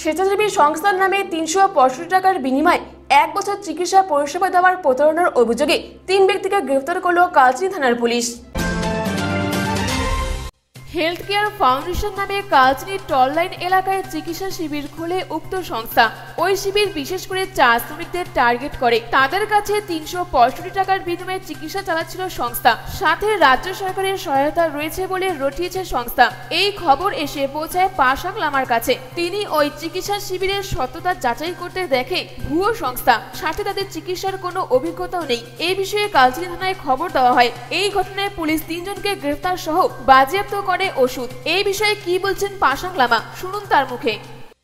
স্বেচ্ছাসেবী সংস্থার নামে ৩৬৫ টাকার বিনিময়ে ১ বছর চিকিৎসা পরিষেবা দেওয়ার প্রতারণার অভিযোগে ৩ ব্যক্তিকে গ্রেফতার করল কালচিনি থানার পুলিশ। হেলথ কেয়ার ফাউন্ডেশন নামে কালচিনি টল লাইন এলাকায় চিকিৎসা শিবির খুলে উক্ত সংস্থা। ওই শিবির বিশেষ করে চা শ্রমিকদের টার্গেট করে তাদের কাছে ৩৬৫ টাকার বিনিময়ে চিকিৎসা চালাচ্ছিল সংস্থা। সাথে রাজ্য সরকারের সহায়তা রয়েছে বলে রটিয়েছে সংস্থা। এই খবর এসে পৌঁছায় পাশাং লামার কাছে। তিনি ওই চিকিৎসা শিবিরের সত্যতা যাচাই করতে দেখে ভুয়ো সংস্থা, সাথে তাদের চিকিৎসার কোনো অভিজ্ঞতাও নেই। এই বিষয়ে কালচিনি থানায় খবর দেওয়া হয়। এই ঘটনায় পুলিশ ৩ জনকে গ্রেফতার সহ বাজেয়াপ্ত করে ওষুধ। এই বিষয়ে কি বলছেন পাশাং লামা, শুনুন তার মুখে।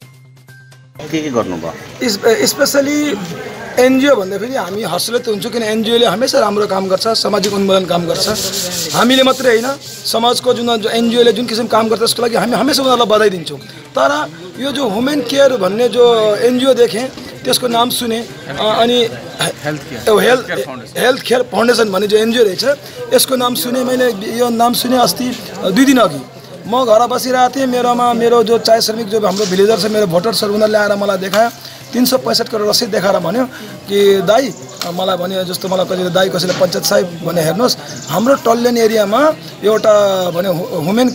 स्पेशली एनजिओ भन्दाखेरि हामी हर्षले त हुन्छौँ, किन एनजिओले हमेसा राम्रो काम गर्छ, सामाजिक उन्मूलन काम गर्छ। हामीले मात्रै होइन, समाजको जुन एनजिओले जुन किसिम काम गर्छ त्यसको लागि हामी हमेसा उनीहरूलाई बधाई दिन्छौँ। तर यो जो ह्युमेन केयर भन्ने जो एनजिओ देखेँ त्यसको नाम सुने, अनि हेल्थ केयर फाउन्डेसन भन्ने जो एनजिओ रहेछ यसको नाम सुने। मैले यो नाम सुने अस्ति 2 दिन अघि। म घर बसिरहेको थिएँ, मेरो जो चाय श्रमिक जो हाम्रो भिलेजर छ, मेरो भोटर्सहरू, उनीहरूले आएर मलाई देखायो 365 करोड रसिद देखाएर भन्यो कि दाई, मलाई भन्यो जस्तो मलाई कसैले दाई कसैले पञ्चायत साहेब भने हेर्नुहोस् हाम्रो टल्लेन एरियामा एउटा भन्यो ह्युमेन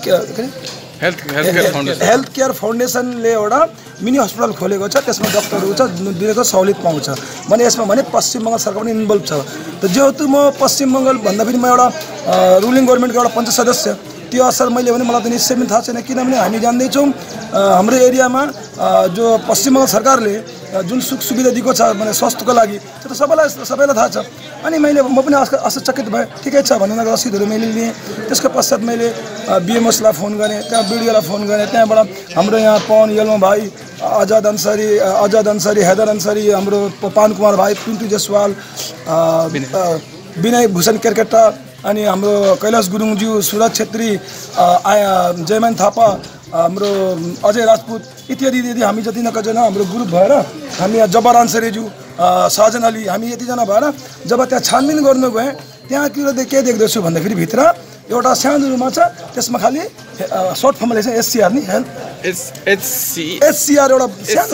हेल्थ केयर फाउन्डेसनले एउटा मिनी हस्पिटल खोलेको छ, त्यसमा डक्टरहरू छ, दिनको सहुलियत पाउँछ भने यसमा भने पश्चिम बङ्गाल सरकार पनि इन्भल्भ छ। त जेहेतु म पश्चिम बङ्गाल भन्दाखेरि म एउटा रुलिङ गभर्मेन्टको एउटा पञ्चायत सदस्य, त्यो असर मैले भने मलाई त निश्चय पनि थाहा छैन, किनभने हामी जान्दैछौँ हाम्रो एरियामा जो पश्चिम बङ्गाल सरकारले जुन सुख सुविधा दिएको छ भने स्वास्थ्यको लागि त्यो त सबैलाई थाहा छ। अनि म पनि आश्चर्यचकित भएँ। ठिकै छ भने उनीहरूको रसिदहरू मैले लिएँ। त्यसको पश्चात मैले बिएमएसलाई फोन गरेँ, त्यहाँ बिडिओलाई फोन गरेँ, त्यहाँबाट हाम्रो यहाँ पवन यल्मा भाइ, आजाद अन्सारी, हैदर अन्सारी, हाम्रो पान कुमार भाइ, पिन्टु जसवाल, विनय भूषण केरकेटा, अनि हाम्रो कैलाश गुरुङज्यू, सुरज छेत्री, जयमान थापा, हाम्रो अजय राजपूत इत्यादि हामी जति नकजना हाम्रो ग्रुप भएर हामी यहाँ जब्बार अन्सारीज्यू, साजन अली, हामी यतिजना भएर जब त्यहाँ छानबिन गर्नु गएँ त्यहाँ के देख्दैछु भन्दाखेरि भित्र एउटा सानो रुममा छ, त्यसमा खालि सर्ट फर्ममा लेख्छ एससीआर नि एचसीआर एउटा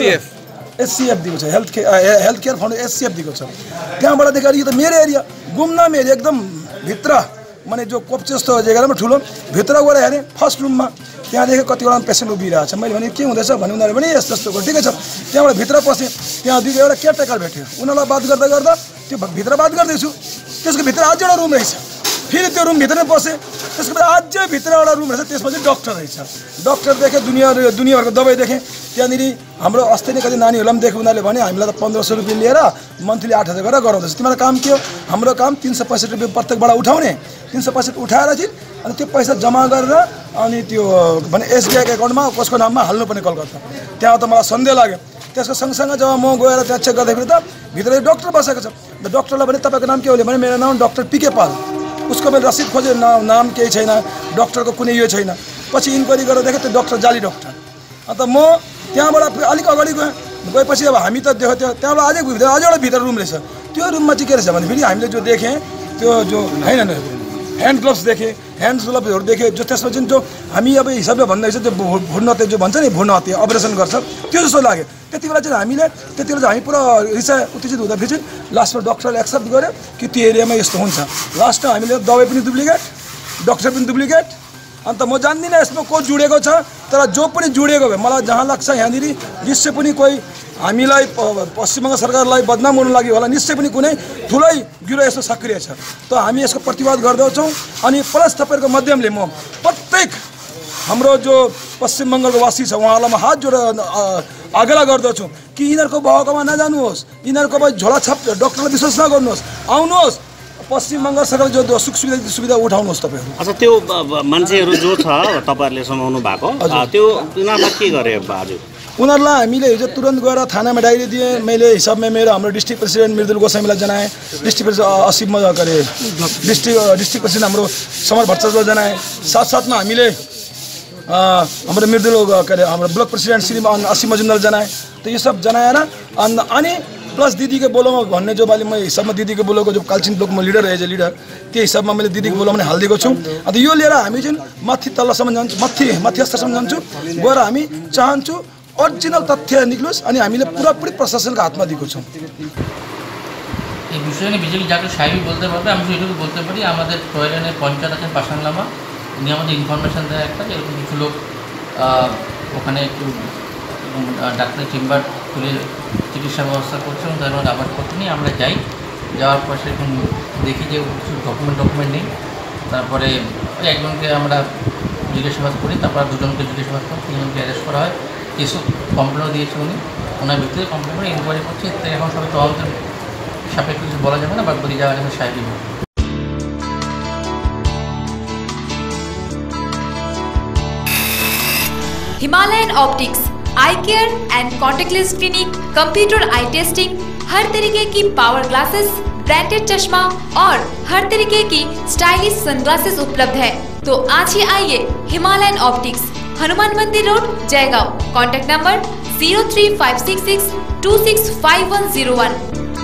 एससीएफ दिएको छ, हेल्थ केयर फाउन्डेसन एससीएफ दिएको छ। त्यहाँबाट देखाएर यो त मेरो एरिया गुमनाम एरिया एकदम भित्र, माने जो कोप्चे जस्तो जग्गामा ठुलो भित्र गएर हेरेँ फर्स्ट रुममा त्यहाँ देखेँ कतिवटा पेसेन्ट उभिरहेको छ। मैले भने के हुँदैछ भने उनीहरूले पनि यस्तो यस्तो ठिकै छ। त्यहाँबाट भित्र पसेँ, त्यहाँ एउटा केयरटेकर भेट्यो, उनीहरूलाई बात गर्दा त्यो भित्र बात गर्दैछु, त्यसको भित्र अझै एउटा रुम रहेछ। फेरि त्यो रुमभित्र नै पसेँ, त्यसको भित्र अझै भित्र एउटा रुम रहेछ, त्यसमा चाहिँ डक्टर रहेछ। डक्टर देखेँ, दुनियाँभरको दबाई देखेँ। त्यहाँनिर हाम्रो अस्ति नै कति नानीहरूलाई पनि देखेँ, उनीहरूले भने हामीलाई त 1500 रुपियाँ लिएर मन्थली 8000 गरेर गराउँदैछ, तिमीलाई काम के हो? हाम्रो काम 365 रुपियाँ प्रत्येकबाट उठाउने, 365 उठाएर चाहिँ अनि त्यो पैसा जम्मा गरेर अनि त्यो भने एसबिआईको एकाउन्टमा कसको नाममा हाल्नुपर्ने कलकत्ता। त्यहाँ त मलाई सन्देह लाग्यो। त्यसको सँगसँगै जब म गएर त्यहाँ चेक गर्दाखेरि त भित्र डक्टर बसेको छ। डक्टरलाई भने तपाईँको नाम के हो भने मेरो नाम डाक्टर पिके पाल। उसको मैले रसिद खोजेँ, नाम केही छैन, डक्टरको कुनै यो छैन। पछि इन्क्वायरी गरेर देखेँ त्यो डक्टर जाली डक्टर। अन्त म त्यहाँबाट अलिक अगाडि गएपछि अब हामी त देख्यो त्यहाँबाट अझै एउटा भित्र रुम रहेछ। त्यो रुममा चाहिँ के रहेछ भनेखेरि हामीले जो देखेँ त्यो जो होइन ह्यान्ड ग्लोभ्स देखेँ, ह्यान्ड ग्लोभ्सहरू देखेँ, जो त्यसमा चाहिँ जो हामी अब हिसाबले भन्दैछ त्यो भ्रूण हत्या जो भन्छ नि, भ्रूण हत्या अपरेसन गर्छ त्यो जस्तो लाग्यो। त्यति बेला चाहिँ हामी पुरा उत्तेजित हुँदाखेरि चाहिँ लास्टमा डक्टरले एक्सेप्ट गर्यो कि त्यो एरियामा यस्तो हुन्छ। लास्टमा हामीले दबाई पनि डुप्लिकेट, डक्टर पनि डुप्लिकेट। अन्त म जान्दिनँ यसमा को जुडेको छ, तर जो पनि जुडेको भए मलाई जहाँ लाग्छ यहाँनिर निश्चय पनि कोही हामीलाई पश्चिम बङ्गाल सरकारलाई बदनाम गर्नु लागि होला, निश्चय पनि कुनै ठुलै गिरो यस्तो सक्रिय छ। त हामी यसको प्रतिवाद गर्दछौँ। अनि प्लस तपाईँहरूको माध्यमले म प्रत्येक हाम्रो जो पश्चिम बङ्गालको वासी छ उहाँहरूलाई म हात जोडेर आग्रह गर्दछु कि यिनीहरूको बहकामा नजानुहोस्, यिनीहरूको झोलाछाप डक्टरलाई विश्वास नगर्नुहोस्, आउनुहोस् पश्चिम बङ्गाल सरकारले जो सुख सुविधा उठाउनुहोस् तपाईँहरू। अच्छा, त्यो मान्छेहरू जो छ तपाईँहरूले समाउनु भएको त्यो उनीहरूलाई के गरे आज? उनीहरूलाई हामीले हिजो तुरन्त गएर थानामा डायरी दिएँ। मैले हिसाबमा मेरो हाम्रो डिस्ट्रिक्ट प्रेसिडेन्ट मृदुल गोसाईलाई जनाएँ, डिस्ट्रिक्ट प्रेसिडेन्ट असीम गरे, डिस्ट्रिक्ट प्रेसिडेन्ट हाम्रो समर भट्टाचार्यलाई जनाएँ। साथसाथमा हामीले हाम्रो मृदुल के अरे हाम्रो ब्लक प्रेसिडेन्ट श्री असीम मजुमदारलाई जनाएँ। त यो सब जनाएर अनि प्लस दिदीको बोलोमा भन्ने जो मैले हिसाबमा दिदीको बोलोको जो कालचिनी ब्लकमा लिडर रहेछ लिडर, त्यो हिसाबमा मैले दिदीको बोलोमा पनि हालिदिएको छु। अन्त यो लिएर हामी चाहिँ माथि तल्लासम्म जान्छौँ, माथि स्तरसम्म जान्छौँ। गएर हामी चाहन्छु ओरिजिनल तथ्य निक्लोस् अनि हामीले पुरापुरी प्रशासनको हातमा दिएको छौँ। এই বিষয়ে নিয়ে বিজেপি যাকে সাহেবই বলতে পারবে, আমি শুধু এটুকু বলতে পারি আমাদের টয়লেনের পঞ্চায়েত আছেন পাশাংলামা, উনি আমাদের ইনফরমেশান দেয় একটা যে এরকম কিছু লোক ওখানে একটু ডাক্তারের চেম্বার খুলে চিকিৎসা ব্যবস্থা করছে এবং তার মধ্যে আবাসপত্র নিয়ে আমরা যাই, যাওয়ার পর সেরকম দেখি যে কিছু ডকুমেন্ট নেই। তারপরে একজনকে আমরা জিজ্ঞাসাবাদ করি, তারপর দুজনকে জিজ্ঞাসাবাদ করি, তিনজনকে অ্যারেস্ট করা হয়, কিছু কমপ্লেনও দিয়েছে উনি, ওনার ভিত্তিতে কমপ্লেন করে ইনকোয়ারি করছে। তাই এখন সবাই তদন্তের সাপেক্ষে কিছু বলা যাবে না, বাদ বাকি যাওয়া যাবে সাহেবই বলবে। Himalayan optics eye care and contact lens clinic, computer eye testing, हर तरीके की पावर ग्लासेस, ब्रांडेड चश्मा और हर तरीके की स्टाइलिश सनग्लासेस उपलब्ध है। तो आज ही आइए Himalayan optics, Hanuman Mandir road, Jaigaon. Contact number 03566265101।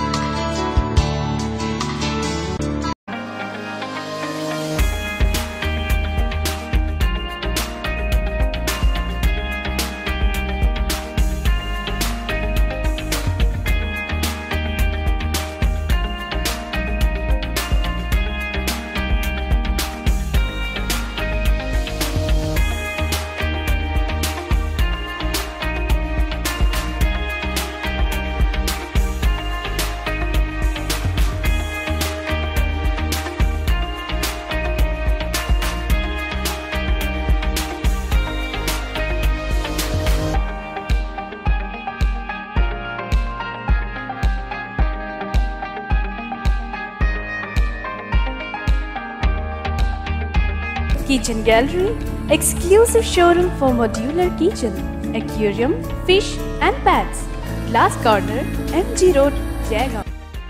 Kitchen Gallery, exclusive showroom for modular kitchen, aquarium, fish and pets. Glass Corner, MG Road, Jaigaon.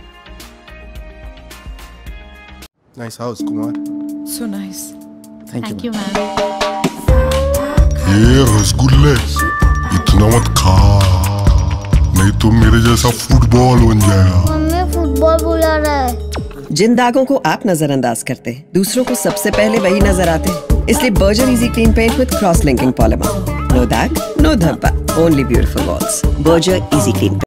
Nice house, Kumar. So nice. Thank you, ma'am. ये रसगुल्ले इतना मत खा, नहीं तो मेरे जैसा फुटबॉल बन जाएगा। मम्मी फुटबॉल बुला रहा है। जिन दागों को आप नजरअंदाज करते हैं, दूसरों को सबसे पहले वही नजर आते हैं। इसलिए Berger easy clean paint with cross linking polymer. No दाग, नो धब्बा, only beautiful walls. Berger easy clean.